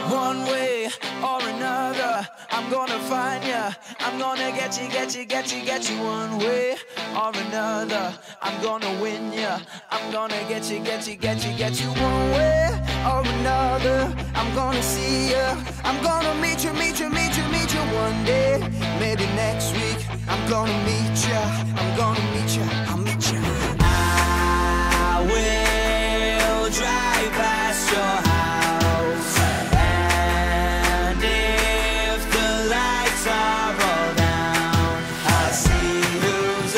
One way or another, I'm gonna find ya. I'm gonna get you, get you, get you, get you. One way or another, I'm gonna win ya. I'm gonna get you, get you, get you, get you. One way or another, I'm gonna see ya. I'm gonna meet you, meet you, meet you, meet you one day. Maybe next week, I'm gonna meet ya. I'm gonna meet ya, I'll meet ya. I will drive past your house, and if the lights are all down, I'll see who's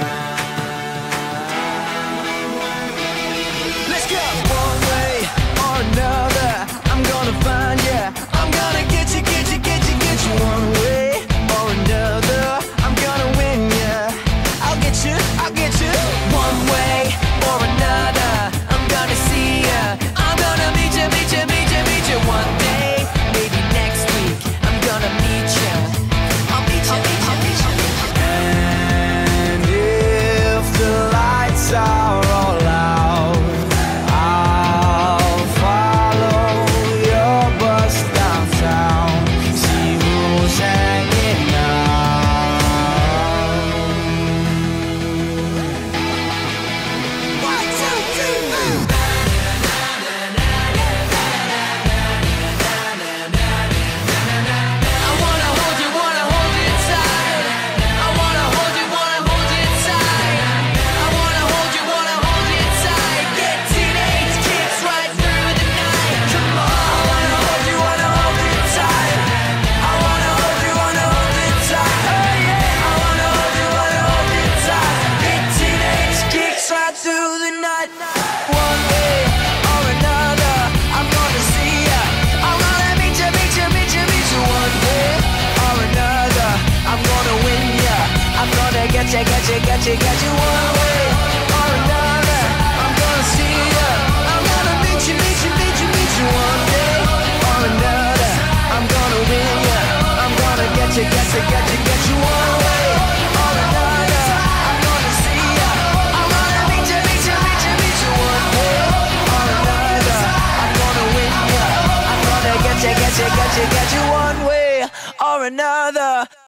around. Let's go! One way or another, I'm gonna find ya. I'm gonna get you, get you, get you, get you. One way or another, I'm gonna win ya. I'll get you, I'll get you. One way or another, I'm gonna see ya. I'm gonna meet you, meet you, meet you, meet you one day. Maybe next week, I'm gonna meet you. I'll meet you, meet you, meet you, meet you. And if the lights are all out, I'll follow your bus downtown, see who's hanging out. 1, 2, 3, 4. I wanna hold you tight. I wanna hold you tight. I wanna hold you tight. Get teenage kicks right through the night. Come on. I wanna hold you tight. I wanna hold you tight. Oh yeah. I wanna hold you tight. Get teenage kicks right through the night. One way or another, I'm gonna see ya. I'm gonna meet you, meet you, meet you, meet you. One way or another, I'm gonna win ya. I'm gonna get you, get you, get you, get you. One way or another, I'm gonna see ya. I'm gonna meet you, meet you, meet you, meet you. One day or another, I'm gonna win ya. I'm gonna get you, get you, get you, get you. One way or another, I'm gonna see ya. I'm gonna meet you, meet you, meet you, meet you. One way or another, I'm gonna win ya. I'm gonna get you, get you, get you, get you. One way or another.